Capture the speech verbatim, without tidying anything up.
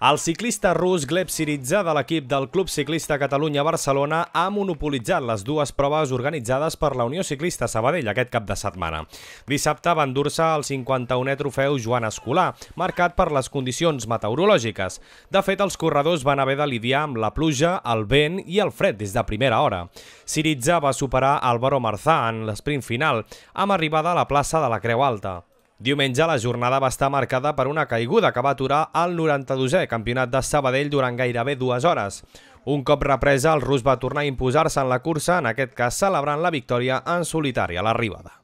El ciclista rus Gleb Syriza de l'equip del Club Ciclista Catalunya-Barcelona ha monopolitzat les dues proves organitzades per la Unió Ciclista Sabadell aquest cap de setmana. Dissabte va endur-se el cinquanta-unè trofeu Joan Escolà, marcat per les condicions meteorològiques. De fet, els corredors van haver de lidiar amb la pluja, el vent i el fred des de primera hora. Syriza va superar Álvaro Marzá en l'esprint final, amb arribada a la plaça de la Creu Alta. Diumenge la jornada va estar marcada per una caiguda que va aturar el noranta-dosè campionat de Sabadell durant gairebé dues hores. Un cop represa, el rus va tornar a imposar-se en la cursa, en aquest cas celebrant la victòria en solitari a l'arribada.